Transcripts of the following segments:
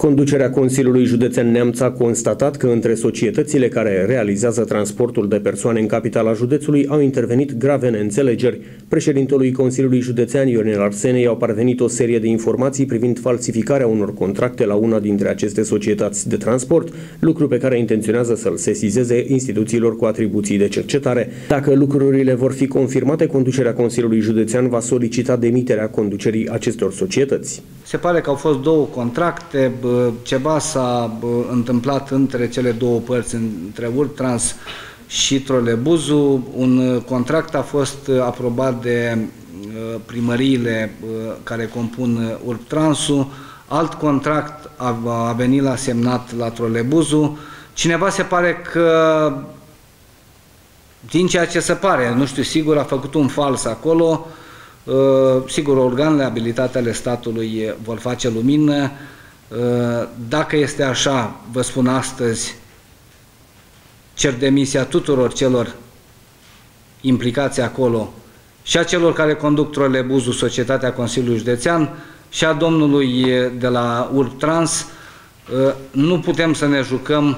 Conducerea Consiliului Județean Neamț a constatat că între societățile care realizează transportul de persoane în capitala județului au intervenit grave neînțelegeri. Președintelui Consiliului Județean Ionel Arsene i-au parvenit o serie de informații privind falsificarea unor contracte la una dintre aceste societăți de transport, lucru pe care intenționează să-l sesizeze instituțiilor cu atribuții de cercetare. Dacă lucrurile vor fi confirmate, conducerea Consiliului Județean va solicita demiterea conducerii acestor societăți. Se pare că au fost două contracte, ceva s-a întâmplat între cele două părți, între Urbtrans și Trolebuzul. Un contract a fost aprobat de primăriile care compun Urbtransul, alt contract a venit la semnat la Trolebuzul. Cineva se pare că, din ceea ce se pare, nu știu sigur, a făcut un fals acolo. Sigur, organele abilitate ale statului vor face lumină. Dacă este așa, vă spun astăzi, cer demisia tuturor celor implicați acolo, și a celor care conduc Trolebuzul, Societatea Consiliului Județean, și a domnului de la Urbtrans. Nu putem să ne jucăm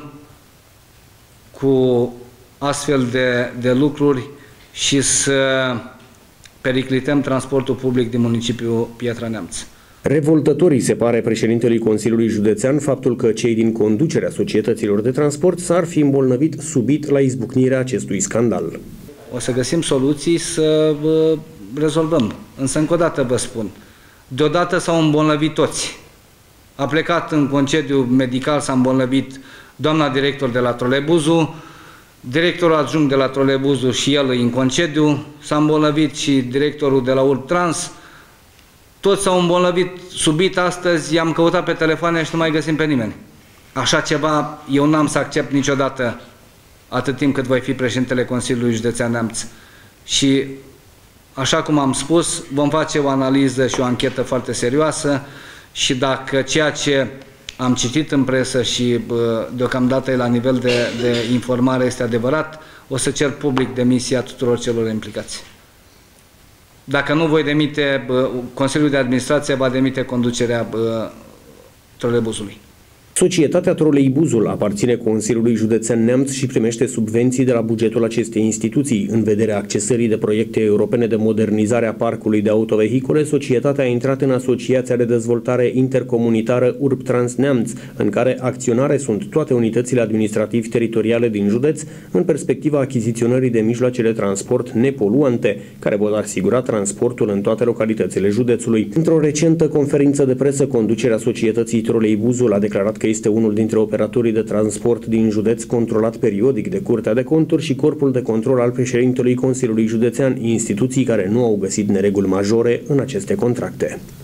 cu astfel de lucruri și să periclităm transportul public din municipiul Piatra Neamț. Revoltătorii se pare președintelui Consiliului Județean faptul că cei din conducerea societăților de transport s-ar fi îmbolnăvit subit la izbucnirea acestui scandal. O să găsim soluții să rezolvăm. Însă, încă o dată vă spun, deodată s-au îmbolnăvit toți. A plecat în concediu medical, s-a îmbolnăvit doamna director de la Trolebuzul, directorul adjunct de la Trolebuzul și el în concediu, s-a îmbolnăvit și directorul de la Urbtrans. Toți s-au îmbolnăvit subit astăzi, i-am căutat pe telefoane și nu mai găsim pe nimeni. Așa ceva eu n-am să accept niciodată atât timp cât voi fi președintele Consiliului Județean Neamț. Și, așa cum am spus, vom face o analiză și o anchetă foarte serioasă și dacă ceea ce am citit în presă și deocamdată e la nivel de informare este adevărat, o să cer public demisia tuturor celor implicați. Dacă nu voi demite, Consiliul de Administrație va demite conducerea Trolebuzului. Societatea Troleibuzul aparține Consiliului Județean Neamț și primește subvenții de la bugetul acestei instituții. În vederea accesării de proiecte europene de modernizare a parcului de autovehicule, societatea a intrat în Asociația de Dezvoltare Intercomunitară Urbtrans Neamț, în care acționare sunt toate unitățile administrativ-teritoriale din județ, în perspectiva achiziționării de mijloace de transport nepoluante, care vor asigura transportul în toate localitățile județului. Într-o recentă conferință de presă, conducerea societății Troleibuzul a declarat că este unul dintre operatorii de transport din județ controlat periodic de Curtea de Conturi și Corpul de Control al președintelui Consiliului Județean, instituții care nu au găsit nereguli majore în aceste contracte.